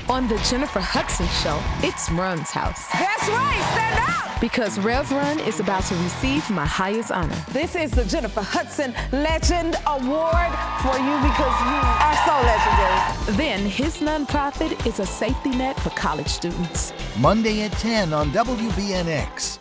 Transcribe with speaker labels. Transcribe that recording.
Speaker 1: On the Jennifer Hudson Show, it's Run's house.
Speaker 2: That's right, stand up!
Speaker 1: Because Rev Run is about to receive my highest honor.
Speaker 2: This is the Jennifer Hudson Legend Award for you because you are so legendary.
Speaker 1: Then his nonprofit is a safety net for college students.
Speaker 3: Monday at 10 on WBNX.